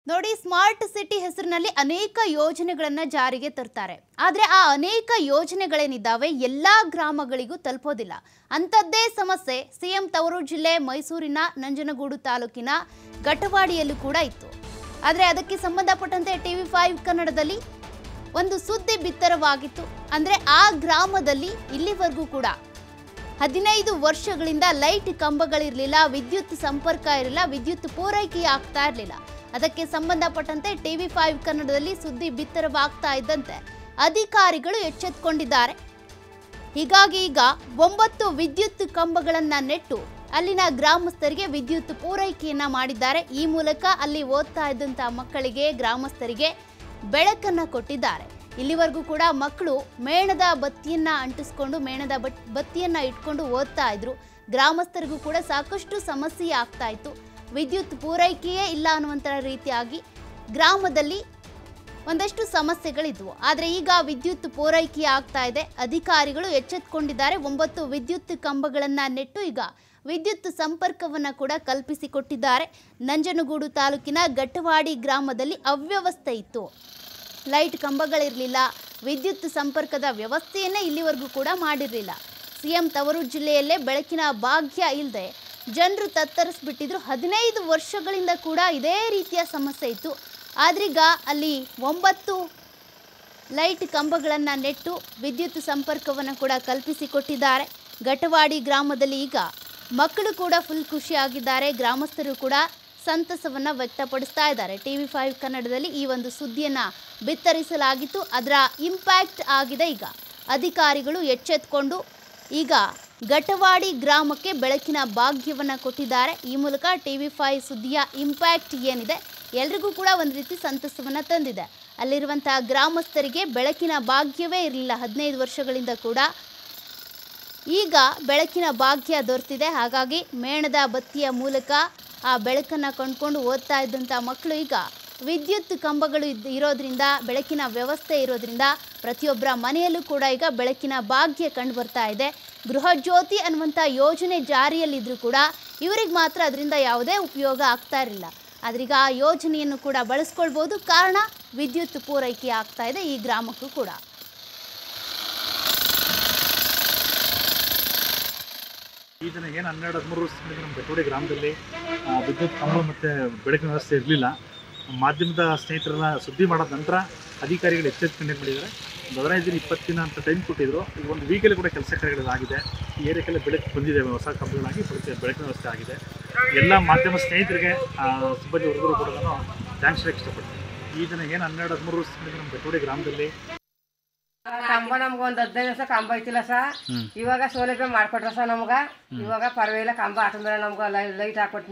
ನೋಡಿ, smart city ಹೆಸರಿನಲ್ಲಿ ಅನೇಕ ಯೋಜನೆಗಳನ್ನು ಜಾರಿಗೆ ತರ್ತಾರೆ. ಆದರೆ ಆ ಅನೇಕ ಯೋಜನೆಗಳೇನಿದ್ದಾವೆ ಎಲ್ಲಾ ಗ್ರಾಮಗಳಿಗೂ ತಲುಪೋದಿಲ್ಲ. ಅಂಥದ್ದೇ ಸಮಸ್ಯೆ ಸಿಎಂ ತವರು ಜಿಲ್ಲೆ ಮೈಸೂರಿನ ನಂಜನಗೂಡು ತಾಲೂಕಿನ ಘಟವಾಡಿಯಲ್ಲೂ ಕೂಡ ಇತ್ತು. ಆದರೆ ಅದಕ್ಕೆ ಸಂಬಂಧಪಟ್ಟಂತೆ TV5 ಕನ್ನಡದಲ್ಲಿ ಒಂದು ಸುದ್ದಿ ಬಿತ್ತರವಾಗಿತ್ತು. ಅಂದರೆ ಆ ಗ್ರಾಮದಲ್ಲಿ ಇಲ್ಲಿವರೆಗೂ ಕೂಡ 15 ವರ್ಷಗಳಿಂದ ಲೈಟ್ ಕಂಬಗಳಿರಲಿಲ್ಲ, ವಿದ್ಯುತ್ ಸಂಪರ್ಕ ಇರಲಿಲ್ಲ, ವಿದ್ಯುತ್ ಪೂರೈಕೆ ಆಗ್ತಾ ಇರಲಿಲ್ಲ. ಅದಕ್ಕೆ ಸಂಬಂಧಪಟ್ಟಂತೆ TV5 ಕನ್ನಡದಲ್ಲಿ ಸುದ್ದಿ ಬಿತ್ತರವಾಗ್ತಾ ಇದ್ದಂತೆ ಅಧಿಕಾರಿಗಳು ಎಚ್ಚೆತ್ತುಕೊಂಡಿದ್ದಾರೆ. ಹೀಗಾಗಿ ಈಗ 9 ವಿದ್ಯುತ್ ಕಂಬಗಳನ್ನ ನೆಟ್ಟು ಅಲ್ಲಿನ ಗ್ರಾಮಸ್ಥರಿಗೆ ವಿದ್ಯುತ್ ಪೂರೈಕೆಯನ್ನ ಮಾಡಿದ್ದಾರೆ. ಈ ಮೂಲಕ ಅಲ್ಲಿ ಓದ್ತಾ ಇದ್ದಂತ ಮಕ್ಕಳಿಗೆ, ಗ್ರಾಮಸ್ಥರಿಗೆ ಬೆಳಕನ್ನ ಕೊಟ್ಟಿದ್ದಾರೆ. ಇಲ್ಲಿವರೆಗೂ ಕೂಡ ಮಕ್ಕಳು ಮೇಣದ ಬತ್ತಿಯನ್ನ ಅಂಟಿಸ್ಕೊಂಡು ಮೇಣದ ಬತ್ತಿಯನ್ನ ಇಟ್ಕೊಂಡು ಓದ್ತಾ ಇದ್ರು. ಗ್ರಾಮಸ್ಥರಿಗೂ ಕೂಡ ಸಾಕಷ್ಟು ಸಮಸ್ಯೆ ಆಗ್ತಾ ಇತ್ತು. ವಿದ್ಯುತ್ ಪೂರೈಕೆಯೇ ಇಲ್ಲ ಅನ್ನುವಂಥ ರೀತಿಯಾಗಿ ಗ್ರಾಮದಲ್ಲಿ ಒಂದಷ್ಟು ಸಮಸ್ಯೆಗಳಿದ್ವು. ಆದರೆ ಈಗ ವಿದ್ಯುತ್ ಪೂರೈಕೆ ಆಗ್ತಾ ಇದೆ. ಅಧಿಕಾರಿಗಳು ಎಚ್ಚೆತ್ತುಕೊಂಡಿದ್ದಾರೆ. 9 ವಿದ್ಯುತ್ ಕಂಬಗಳನ್ನು ನೆಟ್ಟು ಈಗ ವಿದ್ಯುತ್ ಸಂಪರ್ಕವನ್ನು ಕೂಡ ಕಲ್ಪಿಸಿಕೊಟ್ಟಿದ್ದಾರೆ. ನಂಜನಗೂಡು ತಾಲೂಕಿನ ಘಟವಾಡಿ ಗ್ರಾಮದಲ್ಲಿ ಅವ್ಯವಸ್ಥೆ ಇತ್ತು. ಲೈಟ್ ಕಂಬಗಳಿರಲಿಲ್ಲ, ವಿದ್ಯುತ್ ಸಂಪರ್ಕದ ವ್ಯವಸ್ಥೆಯನ್ನೇ ಇಲ್ಲಿವರೆಗೂ ಕೂಡ ಮಾಡಿರಲಿಲ್ಲ. ಸಿಎಂ ತವರು ಜಿಲ್ಲೆಯಲ್ಲೇ ಬೆಳಕಿನ ಭಾಗ್ಯ ಇಲ್ಲದೆ ಜನರು ತತ್ತರಿಸ್ಬಿಟ್ಟಿದ್ರು. 15 ವರ್ಷಗಳಿಂದ ಕೂಡ ಇದೇ ರೀತಿಯ ಸಮಸ್ಯೆ ಇತ್ತು. ಆದ್ರೀಗ ಅಲ್ಲಿ 9 ಲೈಟ್ ಕಂಬಗಳನ್ನು ನೆಟ್ಟು ವಿದ್ಯುತ್ ಸಂಪರ್ಕವನ್ನು ಕೂಡ ಕಲ್ಪಿಸಿಕೊಟ್ಟಿದ್ದಾರೆ. ಘಟವಾಡಿ ಗ್ರಾಮದಲ್ಲಿ ಈಗ ಮಕ್ಕಳು ಕೂಡ ಫುಲ್ ಖುಷಿಯಾಗಿದ್ದಾರೆ. ಗ್ರಾಮಸ್ಥರು ಕೂಡ ಸಂತಸವನ್ನು ವ್ಯಕ್ತಪಡಿಸ್ತಾ ಇದ್ದಾರೆ. TV5 ಕನ್ನಡದಲ್ಲಿ ಈ ಒಂದು ಸುದ್ದಿಯನ್ನು ಬಿತ್ತರಿಸಲಾಗಿತ್ತು. ಅದರ ಇಂಪ್ಯಾಕ್ಟ್ ಆಗಿದೆ. ಈಗ ಅಧಿಕಾರಿಗಳು ಎಚ್ಚೆತ್ತುಕೊಂಡು ಈಗ ಘಟವಾಡಿ ಗ್ರಾಮಕ್ಕೆ ಬೆಳಕಿನ ಭಾಗ್ಯವನ್ನು ಕೊಟ್ಟಿದ್ದಾರೆ. ಈ ಮೂಲಕ TV5 ಸುದ್ದಿಯ ಇಂಪ್ಯಾಕ್ಟ್ ಏನಿದೆ ಎಲ್ರಿಗೂ ಕೂಡ ಒಂದು ರೀತಿ ಸಂತಸವನ್ನು ತಂದಿದೆ. ಅಲ್ಲಿರುವಂಥ ಗ್ರಾಮಸ್ಥರಿಗೆ ಬೆಳಕಿನ ಭಾಗ್ಯವೇ ಇರಲಿಲ್ಲ 15 ವರ್ಷಗಳಿಂದ ಕೂಡ. ಈಗ ಬೆಳಕಿನ ಭಾಗ್ಯ ದೊರೆತಿದೆ. ಹಾಗಾಗಿ ಮೇಣದ ಬತ್ತಿಯ ಮೂಲಕ ಆ ಬೆಳಕನ್ನು ಕೊಂಡ್ಕೊಂಡು ಓದ್ತಾ ಇದ್ದಂಥ ಮಕ್ಕಳು ಈಗ ವಿದ್ಯುತ್ ಕಂಬಗಳು ಇರೋದ್ರಿಂದ, ಬೆಳಕಿನ ವ್ಯವಸ್ಥೆ ಇರೋದ್ರಿಂದ ಪ್ರತಿಯೊಬ್ಬರ ಮನೆಯಲ್ಲೂ ಕೂಡ ಈಗ ಬೆಳಕಿನ ಭಾಗ್ಯ ಕಂಡು ಬರ್ತಾ ಇದೆ. ಗೃಹ ಜ್ಯೋತಿ ಅನ್ನುವಂಥ ಯೋಜನೆ ಜಾರಿಯಲ್ಲಿದ್ದರೂ ಕೂಡ ಇವರಿಗೆ ಮಾತ್ರ ಅದರಿಂದ ಯಾವುದೇ ಉಪಯೋಗ ಆಗ್ತಾ ಇರಲಿಲ್ಲ. ಆದ್ರೀಗ ಆ ಯೋಜನೆಯನ್ನು ಕೂಡ ಬಳಸ್ಕೊಳ್ಬೋದು. ಕಾರಣ ವಿದ್ಯುತ್ ಪೂರೈಕೆ ಆಗ್ತಾ ಇದೆ ಈ ಗ್ರಾಮಕ್ಕೂ ಕೂಡ. ಈ ದಿನ ಏನು 12-13 ವರ್ಷದಿಂದ ನಮ್ಮ ಘಟವಾಡಿ ಗ್ರಾಮದಲ್ಲಿ ವಿದ್ಯುತ್ ಕಂಬ ಮತ್ತು ಬೆಳಕಿನ ವ್ಯವಸ್ಥೆ ಇರಲಿಲ್ಲ. ಮಾಧ್ಯಮದ ಸ್ನೇಹಿತರೆಲ್ಲ ಸುದ್ದಿ ಮಾಡೋದ ನಂತರ ಅಧಿಕಾರಿಗಳು ಎಚ್ಚೆತ್ತುಕೊಂಡು ಏನು ಮಾಡಿದ್ದಾರೆ, 15 ದಿನ 20 ದಿನ ಅಂತ ಟೈಮ್ ಕೊಟ್ಟಿದ್ರು. ಈಗ ಒಂದು ವೀಕಲ್ಲಿ ಕೂಡ ಕೆಲಸ ಕಾರ್ಯಗಳಾಗಿದೆ. ಈ ಏರಿಯಾಕ್ಕೆಲ್ಲ ಬೆಳಕು ಬಂದಿದೆ, ಹೊಸ ಕಂಬಗಳಾಗಿ ಬೆಳಕಿನ ವ್ಯವಸ್ಥೆ ಆಗಿದೆ. ಎಲ್ಲ ಮಾಧ್ಯಮ ಸ್ನೇಹಿತರಿಗೆ, ಸಿಬ್ಬಂದಿ ವರ್ಗರು ಕೂಡ ನಾನು ಥ್ಯಾಂಕ್ಸ್ ಹೇಳಕ್ಕೆ ಇಷ್ಟಪಡ್ತೀನಿ. ಈ ದಿನ ಏನು 12-13 ವರ್ಷದಿಂದ ನಮ್ಮ ಘಟವಾಡಿ ಗ್ರಾಮದಲ್ಲಿ ಕಂಬ ನಮ್ಗೆ ಒಂದು 15 ವರ್ಷ ಕಂಬ ಐತಿಲ್ಲ ಸರ್. ಇವಾಗ ಸೌಲಭ್ಯ ಮಾಡ್ಕೊಟ್ರ ಸರ್ ನಮ್ಗೆ. ಇವಾಗ ಪರವಾಗಿಲ್ಲ, ಕಂಬ ಹಾಕಿದ್ರೆ ನಮ್ಗೆ ಲೈಟ್ ಹಾಕೊಟ್ಟಿನಿ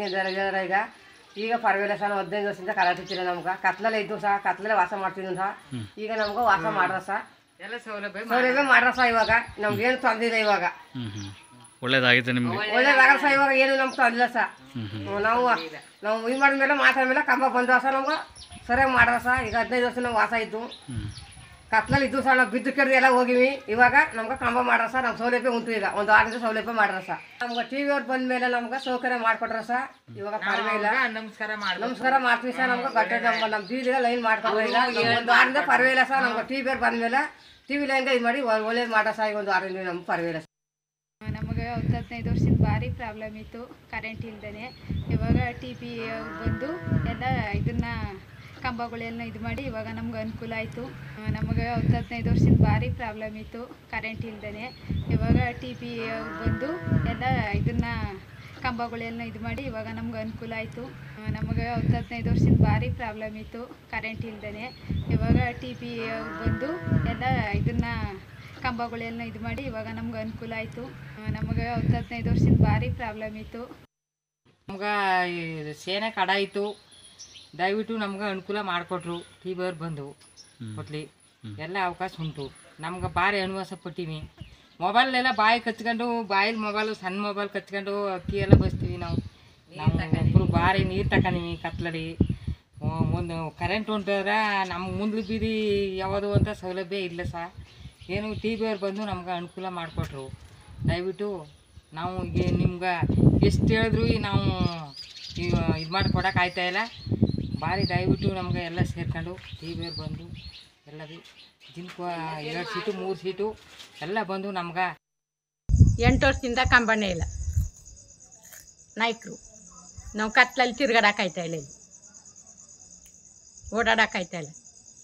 ಈಗ ಪರವಾಗಿಲ್ಲ ಸರ್. 15 ವರ್ಷದಿಂದ ಕರೆಂಟ್ ಇತ್ತಿಲ್ಲ ನಮ್ಗೆ. ಕತ್ಲಲ್ಲೇ ಇದ್ದು ಸಹ, ಕತ್ಲಲ್ಲೇ ವಾಸ ಮಾಡ್ತಿದ್ವಿ ಸಹ. ಈಗ ನಮ್ಗೆ ವಾಸ ಮಾಡ್ರ ಸರ್, ಎಲ್ಲ ಸೌಲಭ್ಯ ಮಾಡ್ರ ಸರ್. ಇವಾಗ ನಮ್ಗೇನು ತೊಂದಿಲ್ಲ. ಇವಾಗ ಒಳ್ಳೇದಾಗಿದೆ ನಿಮ್ಗೆ? ಒಳ್ಳೇದಾಗಲ್ಲ ಸರ್. ಇವಾಗ ಏನು ನಮ್ಗೆ ತೊಂದಿಲ್ಲ ಸರ್. ನಾವು ಇದು ಮಾಡಿದ್ಮೇಲೆ ಮಾತಾದ್ಮೇಲೆ ಕಂಬ ಬಂದವ ಸರ್. ನಮ್ಗೆ ಸರಿಯಾಗಿ ಮಾಡ್ರ ಸರ್. ಈಗ 15 ವರ್ಷ ನಮ್ಗೆ ವಾಸ ಇದ್ದು, ಕತ್ಲಲ್ಲಿ ಇದ್ದು ಸರ್. ನಾವು ಬಿದ್ದು ಕೆಡ್ದು ಎಲ್ಲ ಹೋಗಿವಿ. ಇವಾಗ ನಮ್ಗೆ ಕಂಬ ಮಾಡ್ರ ಸರ್. ನಮ್ಗೆ ಸೌಲಭ್ಯ ಉಂಟು. ಈಗ ಒಂದು 6 ದಿನ ಸೌಲಭ್ಯ ಮಾಡ್ರ ಸರ್. ನಮ್ಗೆ TV ಅವ್ರು ಬಂದ ಮೇಲೆ ನಮ್ಗೆ ಸೌಕರ್ಯ ಮಾಡ್ಕೊಟ್ರ ಸರ್. ಇವಾಗ ಪರವಾಗಿಲ್ಲ, ನಮಸ್ಕಾರ ಮಾಡ್ತೀವಿ ಸರ್. ನಮ್ಗೆ ಗಟ್ಟೆ ನಮ್ಮ ಬೀದಿಗೆ ಲೈನ್ ಮಾಡ್ಕೊಟ್ಟಿಲ್ಲ. ಒಂದು 6 ದಿನ ಪರವಾಗಿಲ್ಲ ಸರ್. ನಮ್ಗೆ TV ಅವ್ರು ಬಂದ ಮೇಲೆ TV ಲೈನ್ಗೆ ಇದು ಮಾಡಿ ಒಳ್ಳೇದು ಮಾಡ್ರ ಸರ್. ಈಗ ಒಂದು 6 ದಿನ ನಮ್ಗೆ ಪರವಾಗಿಲ್ಲ ಸರ್. ನಮಗೆ 15 ವರ್ಷದಿಂದ ಭಾರಿ ಪ್ರಾಬ್ಲಮ್ ಇತ್ತು ಕರೆಂಟ್ ಇಲ್ದೇ. ಇವಾಗ TP ಬಂದು ಎಲ್ಲ ಇದನ್ನು ಕಂಬಗಳೆಲ್ಲ ಇದು ಮಾಡಿ ಇವಾಗ ನಮ್ಗೆ ಅನುಕೂಲ ಆಯಿತು. ನಮಗೆ 15 ವರ್ಷದಿಂದ ಭಾರಿ ಪ್ರಾಬ್ಲಮ್ ಇತ್ತು ಕರೆಂಟ್ ಇಲ್ದೇ. ಇವಾಗ TP ಬಂದು ಎಲ್ಲ ಇದನ್ನು ಕಂಬಗಳೆಲ್ಲ ಇದು ಮಾಡಿ ಇವಾಗ ನಮ್ಗೆ ಅನುಕೂಲ ಆಯಿತು. ನಮಗೆ 15 ವರ್ಷದಿಂದ ಭಾರಿ ಪ್ರಾಬ್ಲಮ್ ಇತ್ತು ಕರೆಂಟ್ ಇಲ್ದೇ. ಇವಾಗ TP ಬಂದು ಎಲ್ಲ ಇದನ್ನು ಕಂಬಗಳೆಲ್ಲ ಇದು ಮಾಡಿ ಇವಾಗ ನಮ್ಗೆ ಅನುಕೂಲ ಆಯಿತು. ನಮಗೆ 15 ವರ್ಷದಿಂದ ಭಾರಿ ಪ್ರಾಬ್ಲಮ್ ಇತ್ತು. ನಮ್ಗೆ ಸೇನೆ ಕಡ ಇತ್ತು. ದಯವಿಟ್ಟು ನಮ್ಗೆ ಅನುಕೂಲ ಮಾಡಿಕೊಟ್ರು. TV ಅವ್ರು ಬಂದು ಕೊಟ್ಲಿ ಎಲ್ಲ ಅವಕಾಶ ಉಂಟು. ನಮ್ಗೆ ಭಾರಿ ಅನುವಾಸ ಪಟ್ಟೀವಿ. ಮೊಬೈಲೆಲ್ಲ ಬಾಯಿ ಕಚ್ಕೊಂಡು, ಬಾಯಲ್ಲಿ ಮೊಬೈಲು ಸಣ್ಣ ಮೊಬೈಲ್ ಕಚ್ಕೊಂಡು ಅಕ್ಕಿ ಎಲ್ಲ ಬಸ್ತೀವಿ. ನಾವು ಭಾರಿ ನೀರು ತಗೊಂಡೀವಿ ಕತ್ಲಡಿ. ಮುಂದೆ ಕರೆಂಟ್ ಹೊಂಟದ್ರೆ ನಮ್ಗೆ ಮುಂದೆ ಬೀದಿ ಯಾವುದು ಅಂತ ಸೌಲಭ್ಯ ಇಲ್ಲ ಸರ್. ಏನು TV ಅವ್ರು ಬಂದು ನಮ್ಗೆ ಅನುಕೂಲ ಮಾಡಿಕೊಟ್ರು. ದಯವಿಟ್ಟು ನಾವು ಈಗ ನಿಮ್ಗೆ ಎಷ್ಟು ಹೇಳಿದ್ರು ನಾವು ಇದು ಮಾಡಿ ಕೊಡೋಕೆ ಆಯ್ತಾ ಇಲ್ಲ. ಭಾರಿ ದಯವಿಟ್ಟು ನಮ್ಗೆ ಎಲ್ಲ ಸೇರ್ಕೊಂಡು ಟಿ ವಿಯವ್ರು ಬಂದು ಎಲ್ಲ ದಿನಕ್ಕೂ 2 ಸೀಟು 3 ಸೀಟು ಎಲ್ಲ ಬಂದು ನಮ್ಗೆ 8 ವರ್ಷದಿಂದ ಕಂಬನೇ ಇಲ್ಲ ನಾಯ್ಕರು ನಾವು ಕತ್ಲಲ್ಲಿ ತಿರ್ಗಾಡಕ್ಕಾಯ್ತಾ ಇಲ್ಲ ಇಲ್ಲಿ ಓಡಾಡಕ್ಕಾಯ್ತಾ ಇಲ್ಲ.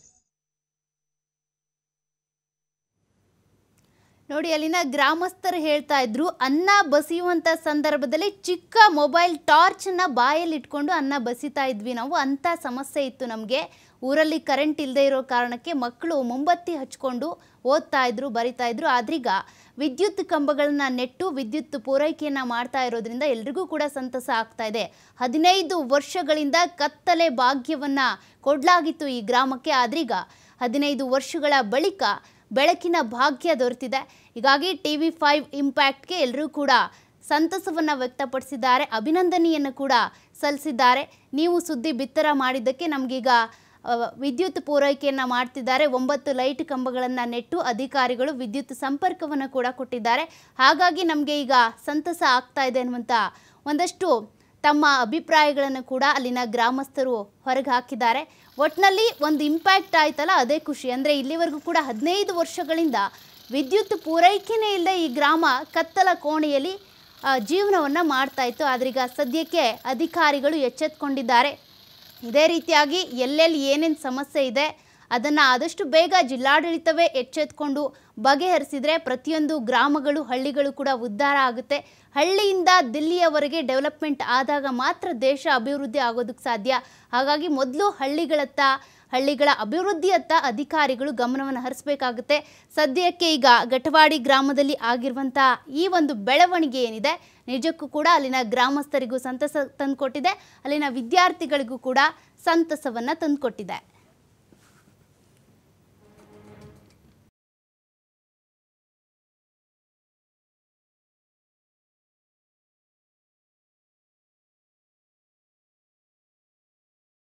ನೋಡಿ ಅಲ್ಲಿನ ಗ್ರಾಮಸ್ಥರು ಹೇಳ್ತಾ ಇದ್ರು, ಅನ್ನ ಬಸಿಯುವಂಥ ಸಂದರ್ಭದಲ್ಲಿ ಚಿಕ್ಕ ಮೊಬೈಲ್ ಟಾರ್ಚನ್ನು ಬಾಯಲ್ಲಿ ಇಟ್ಕೊಂಡು ಅನ್ನ ಬಸಿತಾ ಇದ್ವಿ ನಾವು. ಅಂಥ ಸಮಸ್ಯೆ ಇತ್ತು ನಮಗೆ. ಊರಲ್ಲಿ ಕರೆಂಟ್ ಇಲ್ಲದೆ ಇರೋ ಕಾರಣಕ್ಕೆ ಮಕ್ಕಳು ಮೊಂಬತ್ತಿ ಹಚ್ಕೊಂಡು ಓದ್ತಾ ಇದ್ರು, ಬರಿತಾ ಇದ್ರು. ಆದ್ರೀಗ ವಿದ್ಯುತ್ ಕಂಬಗಳನ್ನ ನೆಟ್ಟು ವಿದ್ಯುತ್ ಪೂರೈಕೆಯನ್ನು ಮಾಡ್ತಾ ಇರೋದ್ರಿಂದ ಎಲ್ರಿಗೂ ಕೂಡ ಸಂತಸ ಆಗ್ತಾ ಇದೆ. 15 ವರ್ಷಗಳಿಂದ ಕತ್ತಲೆ ಭಾಗ್ಯವನ್ನು ಕೊಡಲಾಗಿತ್ತು ಈ ಗ್ರಾಮಕ್ಕೆ. ಆದ್ರೀಗ 15 ವರ್ಷಗಳ ಬಳಿಕ ಬೆಳಕಿನ ಭಾಗ್ಯ ದೊರೆತಿದೆ. ಹೀಗಾಗಿ TV5 ಇಂಪ್ಯಾಕ್ಟ್ಗೆ ಎಲ್ಲರೂ ಕೂಡ ಸಂತಸವನ್ನು ವ್ಯಕ್ತಪಡಿಸಿದ್ದಾರೆ, ಅಭಿನಂದನೆಯನ್ನು ಕೂಡ ಸಲ್ಲಿಸಿದ್ದಾರೆ. ನೀವು ಸುದ್ದಿ ಬಿತ್ತರ ಮಾಡಿದ್ದಕ್ಕೆ ನಮಗೀಗ ವಿದ್ಯುತ್ ಪೂರೈಕೆಯನ್ನು ಮಾಡ್ತಿದ್ದಾರೆ. 9 ಲೈಟ್ ಕಂಬಗಳನ್ನು ನೆಟ್ಟು ಅಧಿಕಾರಿಗಳು ವಿದ್ಯುತ್ ಸಂಪರ್ಕವನ್ನು ಕೂಡ ಕೊಟ್ಟಿದ್ದಾರೆ. ಹಾಗಾಗಿ ನಮಗೆ ಈಗ ಸಂತಸ ಆಗ್ತಾ ಇದೆ ಅನ್ನುವಂಥ ಒಂದಷ್ಟು ತಮ್ಮ ಅಭಿಪ್ರಾಯಗಳನ್ನು ಕೂಡ ಅಲ್ಲಿನ ಗ್ರಾಮಸ್ಥರು ಹೊರಗೆ ಹಾಕಿದ್ದಾರೆ. ಒಟ್ಟಿನಲ್ಲಿ ಒಂದು ಇಂಪ್ಯಾಕ್ಟ್ ಆಯ್ತಲ್ಲ, ಅದೇ ಖುಷಿ. ಅಂದರೆ ಇಲ್ಲಿವರೆಗೂ ಕೂಡ 15 ವರ್ಷಗಳಿಂದ ವಿದ್ಯುತ್ ಪೂರೈಕೆನೇ ಇಲ್ಲದೆ ಈ ಗ್ರಾಮ ಕತ್ತಲ ಕೋಣೆಯಲ್ಲಿ ಜೀವನವನ್ನು ಮಾಡ್ತಾ ಇತ್ತು. ಆದ್ರೀಗ ಸದ್ಯಕ್ಕೆ ಅಧಿಕಾರಿಗಳು ಎಚ್ಚೆತ್ತುಕೊಂಡಿದ್ದಾರೆ. ಇದೇ ರೀತಿಯಾಗಿ ಎಲ್ಲೆಲ್ಲಿ ಏನೇನು ಸಮಸ್ಯೆ ಇದೆ ಅದನ್ನು ಆದಷ್ಟು ಬೇಗ ಜಿಲ್ಲಾಡಳಿತವೇ ಎಚ್ಚೆತ್ತುಕೊಂಡು ಬಗೆಹರಿಸಿದರೆ ಪ್ರತಿಯೊಂದು ಗ್ರಾಮಗಳು ಹಳ್ಳಿಗಳು ಕೂಡ ಉದ್ಧಾರ ಆಗುತ್ತೆ. ಹಳ್ಳಿಯಿಂದ ದಿಲ್ಲಿಯವರೆಗೆ ಡೆವಲಪ್ಮೆಂಟ್ ಆದಾಗ ಮಾತ್ರ ದೇಶ ಅಭಿವೃದ್ಧಿ ಆಗೋದಕ್ಕೆ ಸಾಧ್ಯ. ಹಾಗಾಗಿ ಮೊದಲು ಹಳ್ಳಿಗಳ ಅಭಿವೃದ್ಧಿಯತ್ತ ಅಧಿಕಾರಿಗಳು ಗಮನವನ್ನು ಹರಿಸಬೇಕಾಗುತ್ತೆ. ಸದ್ಯಕ್ಕೆ ಈಗ ಘಟವಾಡಿ ಗ್ರಾಮದಲ್ಲಿ ಆಗಿರುವಂಥ ಈ ಒಂದು ಬೆಳವಣಿಗೆ ಏನಿದೆ ನಿಜಕ್ಕೂ ಕೂಡ ಅಲ್ಲಿನ ಗ್ರಾಮಸ್ಥರಿಗೂ ಸಂತಸ ತಂದುಕೊಟ್ಟಿದೆ, ಅಲ್ಲಿನ ವಿದ್ಯಾರ್ಥಿಗಳಿಗೂ ಕೂಡ ಸಂತಸವನ್ನು ತಂದುಕೊಟ್ಟಿದೆ.